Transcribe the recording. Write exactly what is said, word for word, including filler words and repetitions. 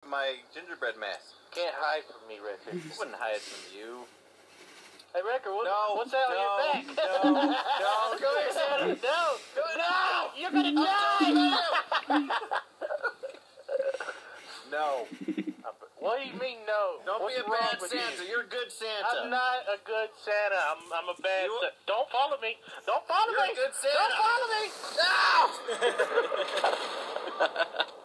my gingerbread mask. Can't hide from me, Ricker. I wouldn't hide from you. Hey, Ricker, what, No, what's that no, on your back? no, no, come here, Santa. No, Come here. no, you're gonna die. No. What do you mean no? Don't What's be a wrong bad with Santa. You? You're a good Santa. I'm not a good Santa. I'm I'm a bad You- Santa. Don't follow me. Don't follow You're me. a good Santa. Don't follow me. No!